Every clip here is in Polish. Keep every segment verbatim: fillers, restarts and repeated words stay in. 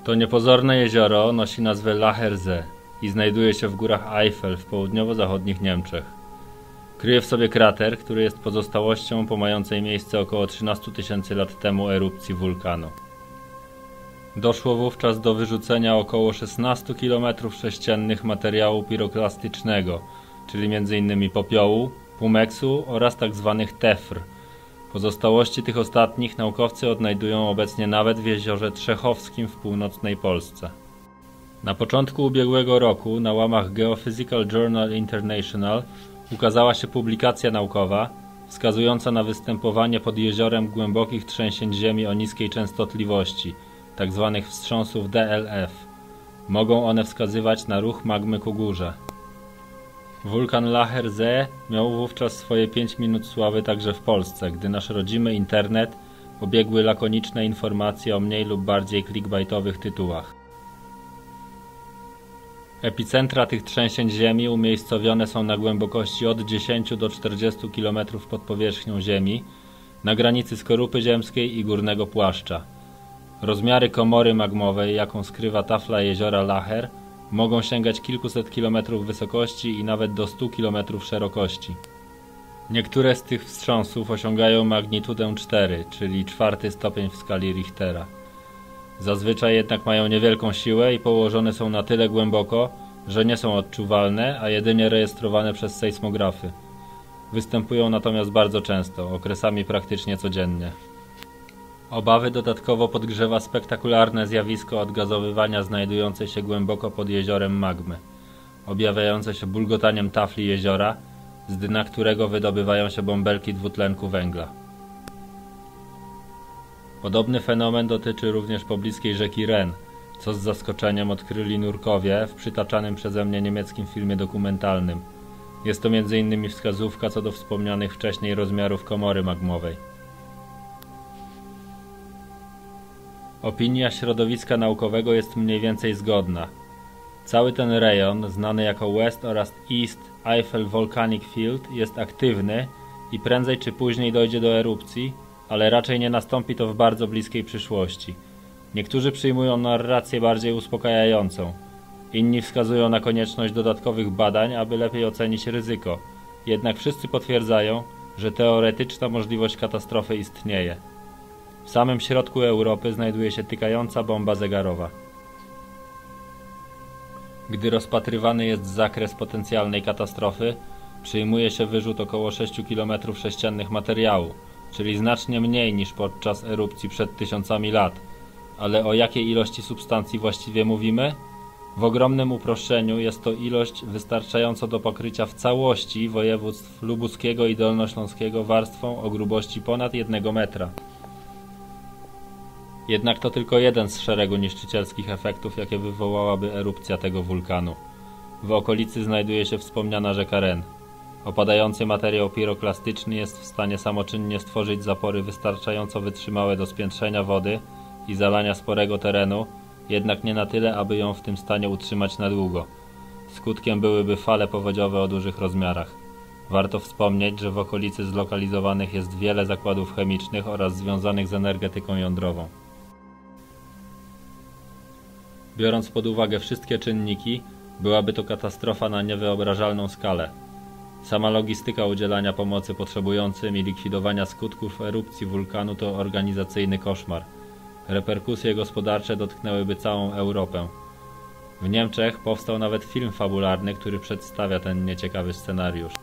To niepozorne jezioro nosi nazwę Lacher See i znajduje się w górach Eifel w południowo-zachodnich Niemczech. Kryje w sobie krater, który jest pozostałością po mającej miejsce około trzynaście tysięcy lat temu erupcji wulkanu. Doszło wówczas do wyrzucenia około szesnaście kilometrów sześciennych materiału piroklastycznego, czyli między innymi popiołu, pumeksu oraz tzw. tefr. Pozostałości tych ostatnich naukowcy odnajdują obecnie nawet w jeziorze Trzechowskim w północnej Polsce. Na początku ubiegłego roku na łamach Geophysical Journal International ukazała się publikacja naukowa wskazująca na występowanie pod jeziorem głębokich trzęsień ziemi o niskiej częstotliwości, tzw. wstrząsów D L F. Mogą one wskazywać na ruch magmy ku górze. Wulkan Lacher See miał wówczas swoje pięć minut sławy także w Polsce, gdy nasz rodzimy internet obiegły lakoniczne informacje o mniej lub bardziej clickbaitowych tytułach. Epicentra tych trzęsień ziemi umiejscowione są na głębokości od dziesięciu do czterdziestu kilometrów pod powierzchnią Ziemi, na granicy skorupy ziemskiej i górnego płaszcza. Rozmiary komory magmowej, jaką skrywa tafla jeziora Lacher, mogą sięgać kilkuset kilometrów wysokości i nawet do stu kilometrów szerokości. Niektóre z tych wstrząsów osiągają magnitudę cztery, czyli czwarty stopień w skali Richtera. Zazwyczaj jednak mają niewielką siłę i położone są na tyle głęboko, że nie są odczuwalne, a jedynie rejestrowane przez sejsmografy. Występują natomiast bardzo często, okresami praktycznie codziennie. Obawy dodatkowo podgrzewa spektakularne zjawisko odgazowywania znajdującej się głęboko pod jeziorem magmy, objawiające się bulgotaniem tafli jeziora, z dna którego wydobywają się bąbelki dwutlenku węgla. Podobny fenomen dotyczy również pobliskiej rzeki Ren, co z zaskoczeniem odkryli nurkowie w przytaczanym przeze mnie niemieckim filmie dokumentalnym. Jest to między innymi wskazówka co do wspomnianych wcześniej rozmiarów komory magmowej. Opinia środowiska naukowego jest mniej więcej zgodna. Cały ten rejon, znany jako West oraz East Eifel Volcanic Field, jest aktywny i prędzej czy później dojdzie do erupcji, ale raczej nie nastąpi to w bardzo bliskiej przyszłości. Niektórzy przyjmują narrację bardziej uspokajającą. Inni wskazują na konieczność dodatkowych badań, aby lepiej ocenić ryzyko. Jednak wszyscy potwierdzają, że teoretyczna możliwość katastrofy istnieje. W samym środku Europy znajduje się tykająca bomba zegarowa. Gdy rozpatrywany jest zakres potencjalnej katastrofy, przyjmuje się wyrzut około sześciu kilometrów sześciennych materiału, czyli znacznie mniej niż podczas erupcji przed tysiącami lat. Ale o jakiej ilości substancji właściwie mówimy? W ogromnym uproszczeniu jest to ilość wystarczająca do pokrycia w całości województw lubuskiego i dolnośląskiego warstwą o grubości ponad jednego metra. Jednak to tylko jeden z szeregu niszczycielskich efektów, jakie wywołałaby erupcja tego wulkanu. W okolicy znajduje się wspomniana rzeka Ren. Opadający materiał piroklastyczny jest w stanie samoczynnie stworzyć zapory wystarczająco wytrzymałe do spiętrzenia wody i zalania sporego terenu, jednak nie na tyle, aby ją w tym stanie utrzymać na długo. Skutkiem byłyby fale powodziowe o dużych rozmiarach. Warto wspomnieć, że w okolicy zlokalizowanych jest wiele zakładów chemicznych oraz związanych z energetyką jądrową. Biorąc pod uwagę wszystkie czynniki, byłaby to katastrofa na niewyobrażalną skalę. Sama logistyka udzielania pomocy potrzebującym i likwidowania skutków erupcji wulkanu to organizacyjny koszmar. Reperkusje gospodarcze dotknęłyby całą Europę. W Niemczech powstał nawet film fabularny, który przedstawia ten nieciekawy scenariusz.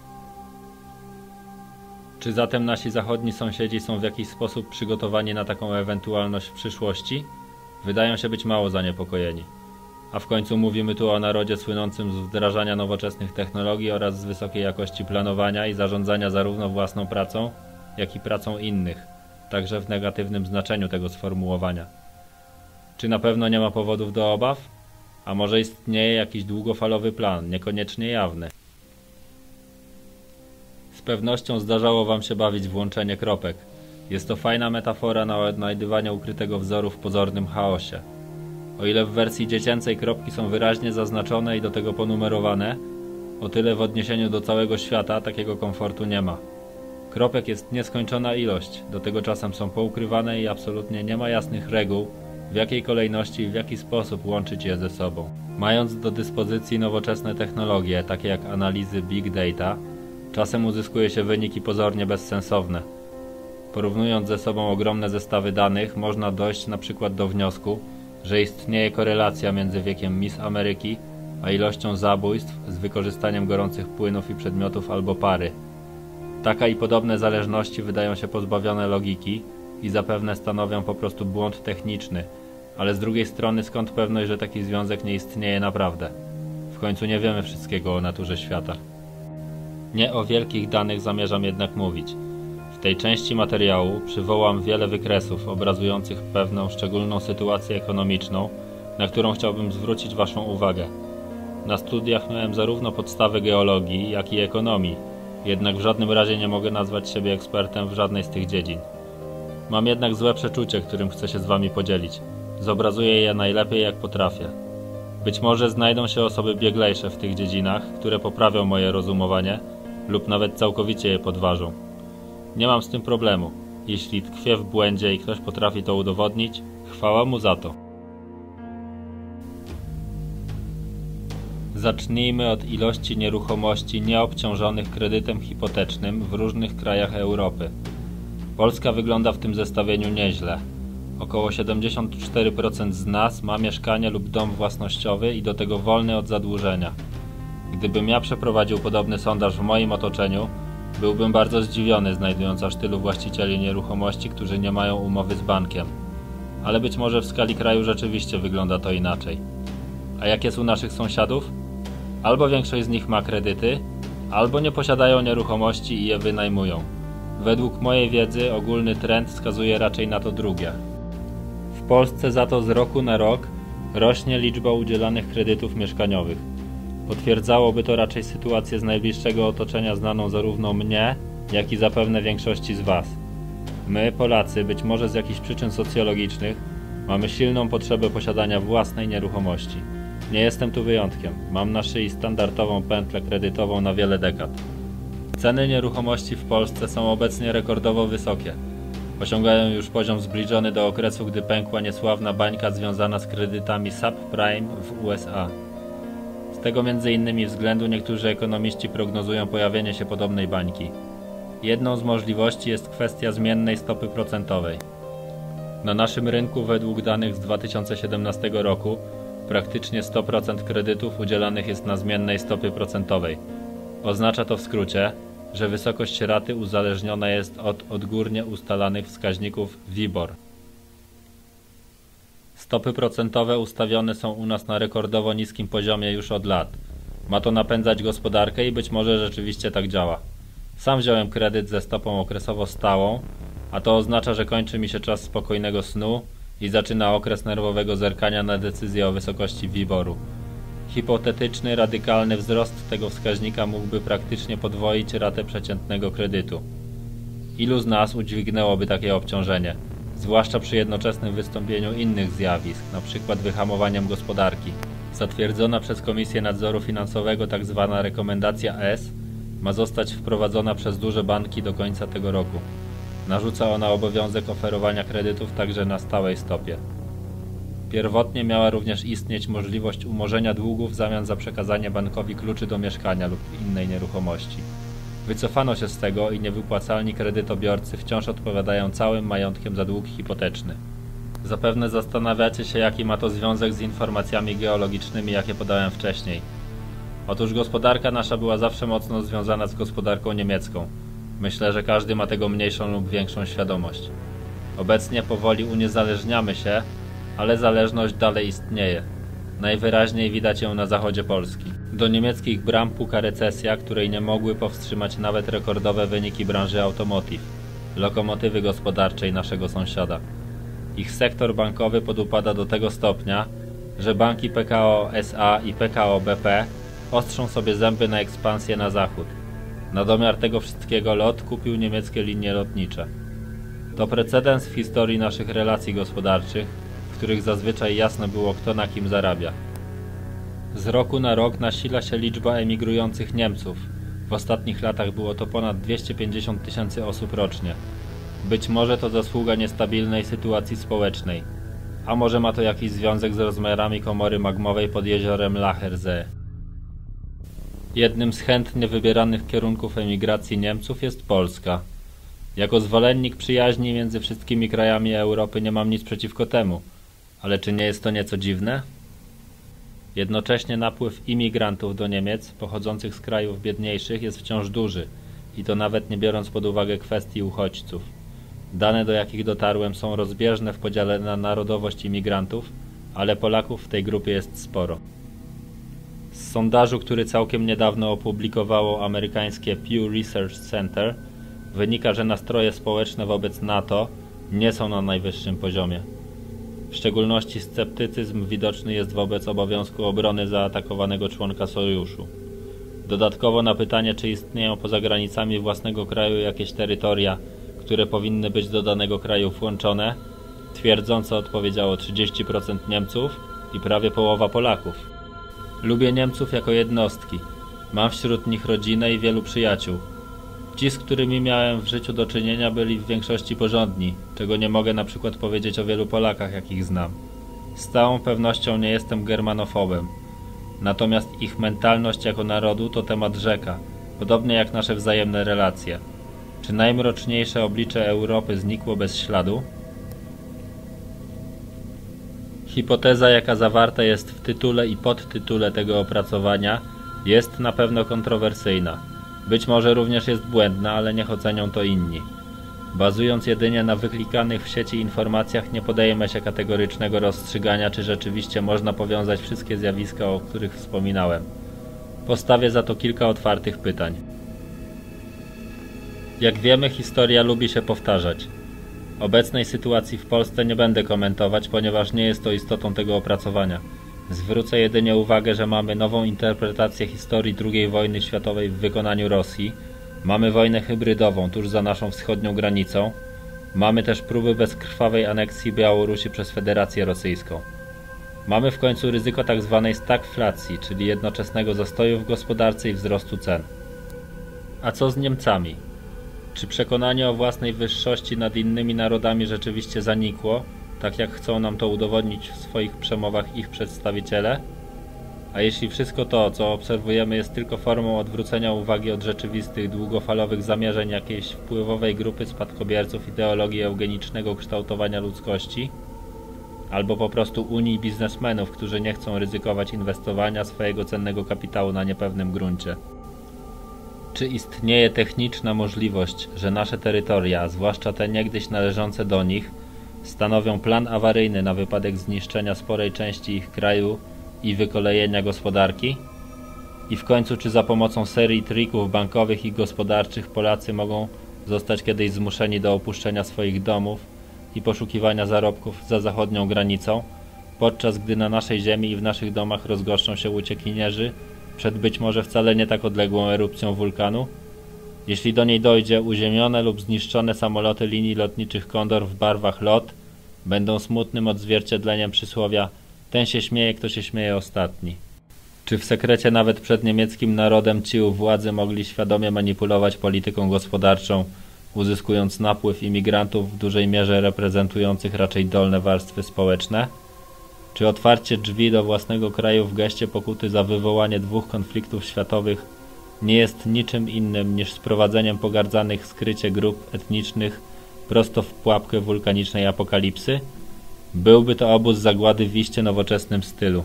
Czy zatem nasi zachodni sąsiedzi są w jakiś sposób przygotowani na taką ewentualność w przyszłości? Wydają się być mało zaniepokojeni. A w końcu mówimy tu o narodzie słynącym z wdrażania nowoczesnych technologii oraz z wysokiej jakości planowania i zarządzania zarówno własną pracą, jak i pracą innych, także w negatywnym znaczeniu tego sformułowania. Czy na pewno nie ma powodów do obaw? A może istnieje jakiś długofalowy plan, niekoniecznie jawny? Z pewnością zdarzało wam się bawić w łączenie kropek. Jest to fajna metafora na odnajdywanie ukrytego wzoru w pozornym chaosie. O ile w wersji dziecięcej kropki są wyraźnie zaznaczone i do tego ponumerowane, o tyle w odniesieniu do całego świata takiego komfortu nie ma. Kropek jest nieskończona ilość, do tego czasem są poukrywane i absolutnie nie ma jasnych reguł, w jakiej kolejności i w jaki sposób łączyć je ze sobą. Mając do dyspozycji nowoczesne technologie, takie jak analizy Big Data, czasem uzyskuje się wyniki pozornie bezsensowne. Porównując ze sobą ogromne zestawy danych, można dojść na przykład do wniosku, że istnieje korelacja między wiekiem Miss Ameryki a ilością zabójstw z wykorzystaniem gorących płynów i przedmiotów albo pary. Taka i podobne zależności wydają się pozbawione logiki i zapewne stanowią po prostu błąd techniczny, ale z drugiej strony skąd pewność, że taki związek nie istnieje naprawdę? W końcu nie wiemy wszystkiego o naturze świata. Nie o wielkich danych zamierzam jednak mówić. W tej części materiału przywołam wiele wykresów obrazujących pewną szczególną sytuację ekonomiczną, na którą chciałbym zwrócić Waszą uwagę. Na studiach miałem zarówno podstawy geologii, jak i ekonomii, jednak w żadnym razie nie mogę nazwać siebie ekspertem w żadnej z tych dziedzin. Mam jednak złe przeczucie, którym chcę się z Wami podzielić. Zobrazuję je najlepiej jak potrafię. Być może znajdą się osoby bieglejsze w tych dziedzinach, które poprawią moje rozumowanie lub nawet całkowicie je podważą. Nie mam z tym problemu. Jeśli tkwię w błędzie i ktoś potrafi to udowodnić, chwała mu za to. Zacznijmy od ilości nieruchomości nieobciążonych kredytem hipotecznym w różnych krajach Europy. Polska wygląda w tym zestawieniu nieźle. Około siedemdziesiąt cztery procent z nas ma mieszkanie lub dom własnościowy i do tego wolny od zadłużenia. Gdybym ja przeprowadził podobny sondaż w moim otoczeniu, byłbym bardzo zdziwiony, znajdując aż tylu właścicieli nieruchomości, którzy nie mają umowy z bankiem. Ale być może w skali kraju rzeczywiście wygląda to inaczej. A jak jest u naszych sąsiadów? Albo większość z nich ma kredyty, albo nie posiadają nieruchomości i je wynajmują. Według mojej wiedzy ogólny trend wskazuje raczej na to drugie. W Polsce za to z roku na rok rośnie liczba udzielanych kredytów mieszkaniowych. Potwierdzałoby to raczej sytuację z najbliższego otoczenia znaną zarówno mnie, jak i zapewne większości z Was. My, Polacy, być może z jakichś przyczyn socjologicznych, mamy silną potrzebę posiadania własnej nieruchomości. Nie jestem tu wyjątkiem. Mam na szyi standardową pętlę kredytową na wiele dekad. Ceny nieruchomości w Polsce są obecnie rekordowo wysokie. Osiągają już poziom zbliżony do okresu, gdy pękła niesławna bańka związana z kredytami subprime w U S A. Z tego między innymi względu niektórzy ekonomiści prognozują pojawienie się podobnej bańki. Jedną z możliwości jest kwestia zmiennej stopy procentowej. Na naszym rynku według danych z dwa tysiące siedemnastego roku praktycznie sto procent kredytów udzielanych jest na zmiennej stopie procentowej. Oznacza to w skrócie, że wysokość raty uzależniona jest od odgórnie ustalanych wskaźników WIBOR. Stopy procentowe ustawione są u nas na rekordowo niskim poziomie już od lat. Ma to napędzać gospodarkę i być może rzeczywiście tak działa. Sam wziąłem kredyt ze stopą okresowo stałą, a to oznacza, że kończy mi się czas spokojnego snu i zaczyna okres nerwowego zerkania na decyzję o wysokości WIBOR-u. Hipotetyczny, radykalny wzrost tego wskaźnika mógłby praktycznie podwoić ratę przeciętnego kredytu. Ilu z nas udźwignęłoby takie obciążenie, zwłaszcza przy jednoczesnym wystąpieniu innych zjawisk, np. wyhamowaniem gospodarki? Zatwierdzona przez Komisję Nadzoru Finansowego tzw. rekomendacja S ma zostać wprowadzona przez duże banki do końca tego roku. Narzuca ona obowiązek oferowania kredytów także na stałej stopie. Pierwotnie miała również istnieć możliwość umorzenia długów w zamian za przekazanie bankowi kluczy do mieszkania lub innej nieruchomości. Wycofano się z tego i niewypłacalni kredytobiorcy wciąż odpowiadają całym majątkiem za dług hipoteczny. Zapewne zastanawiacie się, jaki ma to związek z informacjami geologicznymi, jakie podałem wcześniej. Otóż gospodarka nasza była zawsze mocno związana z gospodarką niemiecką. Myślę, że każdy ma tego mniejszą lub większą świadomość. Obecnie powoli uniezależniamy się, ale zależność dalej istnieje. Najwyraźniej widać ją na zachodzie Polski. Do niemieckich bram puka recesja, której nie mogły powstrzymać nawet rekordowe wyniki branży automotive, lokomotywy gospodarczej naszego sąsiada. Ich sektor bankowy podupada do tego stopnia, że banki P K O S A i P K O B P ostrzą sobie zęby na ekspansję na zachód. Na domiar tego wszystkiego LOT kupił niemieckie linie lotnicze. To precedens w historii naszych relacji gospodarczych, w których zazwyczaj jasno było, kto na kim zarabia. Z roku na rok nasila się liczba emigrujących Niemców. W ostatnich latach było to ponad dwieście pięćdziesiąt tysięcy osób rocznie. Być może to zasługa niestabilnej sytuacji społecznej. A może ma to jakiś związek z rozmiarami komory magmowej pod jeziorem Lachersee? Jednym z chętnie wybieranych kierunków emigracji Niemców jest Polska. Jako zwolennik przyjaźni między wszystkimi krajami Europy nie mam nic przeciwko temu, ale czy nie jest to nieco dziwne? Jednocześnie napływ imigrantów do Niemiec pochodzących z krajów biedniejszych jest wciąż duży i to nawet nie biorąc pod uwagę kwestii uchodźców. Dane, do jakich dotarłem, są rozbieżne w podziale na narodowość imigrantów, ale Polaków w tej grupie jest sporo. Z sondażu, który całkiem niedawno opublikowało amerykańskie Pew Research Center, wynika, że nastroje społeczne wobec NATO nie są na najwyższym poziomie. W szczególności sceptycyzm widoczny jest wobec obowiązku obrony zaatakowanego członka sojuszu. Dodatkowo na pytanie, czy istnieją poza granicami własnego kraju jakieś terytoria, które powinny być do danego kraju włączone, twierdząco odpowiedziało trzydzieści procent Niemców i prawie połowa Polaków. Lubię Niemców jako jednostki. Mam wśród nich rodzinę i wielu przyjaciół. Ci, z którymi miałem w życiu do czynienia, byli w większości porządni, czego nie mogę na przykład powiedzieć o wielu Polakach, jakich znam. Z całą pewnością nie jestem germanofobem. Natomiast ich mentalność jako narodu to temat rzeka, podobnie jak nasze wzajemne relacje. Czy najmroczniejsze oblicze Europy znikło bez śladu? Hipoteza, jaka zawarta jest w tytule i podtytule tego opracowania, jest na pewno kontrowersyjna. Być może również jest błędna, ale niech ocenią to inni. Bazując jedynie na wyklikanych w sieci informacjach, nie podejmę się kategorycznego rozstrzygania, czy rzeczywiście można powiązać wszystkie zjawiska, o których wspominałem. Postawię za to kilka otwartych pytań. Jak wiemy, historia lubi się powtarzać. Obecnej sytuacji w Polsce nie będę komentować, ponieważ nie jest to istotą tego opracowania. Zwrócę jedynie uwagę, że mamy nową interpretację historii drugiej wojny światowej w wykonaniu Rosji, mamy wojnę hybrydową tuż za naszą wschodnią granicą, mamy też próby bezkrwawej aneksji Białorusi przez Federację Rosyjską. Mamy w końcu ryzyko tzw. stagflacji, czyli jednoczesnego zastoju w gospodarce i wzrostu cen. A co z Niemcami? Czy przekonanie o własnej wyższości nad innymi narodami rzeczywiście zanikło, tak jak chcą nam to udowodnić w swoich przemowach ich przedstawiciele? A jeśli wszystko to, co obserwujemy, jest tylko formą odwrócenia uwagi od rzeczywistych, długofalowych zamierzeń jakiejś wpływowej grupy spadkobierców ideologii eugenicznego kształtowania ludzkości? Albo po prostu unii biznesmenów, którzy nie chcą ryzykować inwestowania swojego cennego kapitału na niepewnym gruncie? Czy istnieje techniczna możliwość, że nasze terytoria, zwłaszcza te niegdyś należące do nich, stanowią plan awaryjny na wypadek zniszczenia sporej części ich kraju i wykolejenia gospodarki? I w końcu, czy za pomocą serii trików bankowych i gospodarczych Polacy mogą zostać kiedyś zmuszeni do opuszczenia swoich domów i poszukiwania zarobków za zachodnią granicą, podczas gdy na naszej ziemi i w naszych domach rozgoszczą się uciekinierzy przed być może wcale nie tak odległą erupcją wulkanu? Jeśli do niej dojdzie, uziemione lub zniszczone samoloty linii lotniczych Kondor w barwach LOT będą smutnym odzwierciedleniem przysłowia „ten się śmieje, kto się śmieje ostatni”. Czy w sekrecie nawet przed niemieckim narodem ci u władzy mogli świadomie manipulować polityką gospodarczą, uzyskując napływ imigrantów w dużej mierze reprezentujących raczej dolne warstwy społeczne? Czy otwarcie drzwi do własnego kraju w geście pokuty za wywołanie dwóch konfliktów światowych nie jest niczym innym niż sprowadzeniem pogardzanych skrycie grup etnicznych prosto w pułapkę wulkanicznej apokalipsy? Byłby to obóz zagłady w iście nowoczesnym stylu.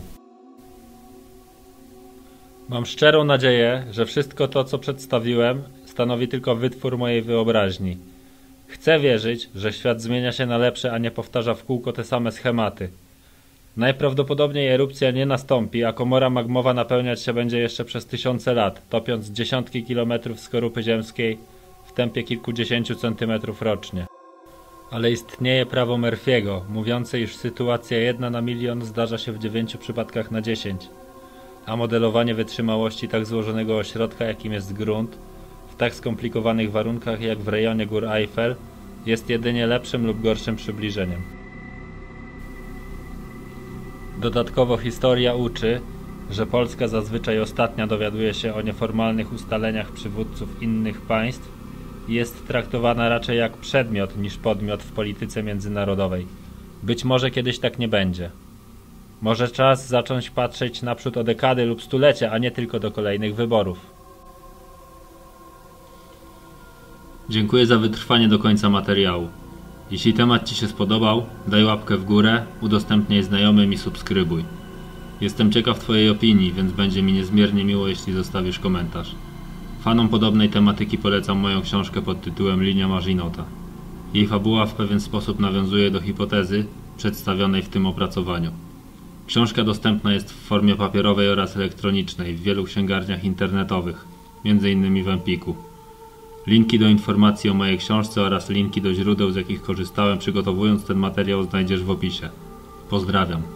Mam szczerą nadzieję, że wszystko to, co przedstawiłem, stanowi tylko wytwór mojej wyobraźni. Chcę wierzyć, że świat zmienia się na lepsze, a nie powtarza w kółko te same schematy. Najprawdopodobniej erupcja nie nastąpi, a komora magmowa napełniać się będzie jeszcze przez tysiące lat, topiąc dziesiątki kilometrów skorupy ziemskiej w tempie kilkudziesięciu centymetrów rocznie. Ale istnieje prawo Murphy'ego, mówiące, iż sytuacja jedna na milion zdarza się w dziewięciu przypadkach na dziesięć, a modelowanie wytrzymałości tak złożonego ośrodka, jakim jest grunt, w tak skomplikowanych warunkach jak w rejonie gór Eiffel, jest jedynie lepszym lub gorszym przybliżeniem. Dodatkowo historia uczy, że Polska zazwyczaj ostatnia dowiaduje się o nieformalnych ustaleniach przywódców innych państw i jest traktowana raczej jak przedmiot niż podmiot w polityce międzynarodowej. Być może kiedyś tak nie będzie. Może czas zacząć patrzeć naprzód o dekady lub stulecie, a nie tylko do kolejnych wyborów. Dziękuję za wytrwanie do końca materiału. Jeśli temat Ci się spodobał, daj łapkę w górę, udostępniaj znajomym i subskrybuj. Jestem ciekaw Twojej opinii, więc będzie mi niezmiernie miło, jeśli zostawisz komentarz. Fanom podobnej tematyki polecam moją książkę pod tytułem Linia Marzinota. Jej fabuła w pewien sposób nawiązuje do hipotezy przedstawionej w tym opracowaniu. Książka dostępna jest w formie papierowej oraz elektronicznej w wielu księgarniach internetowych, między innymi w Empiku. Linki do informacji o mojej książce oraz linki do źródeł, z jakich korzystałem przygotowując ten materiał, znajdziesz w opisie. Pozdrawiam.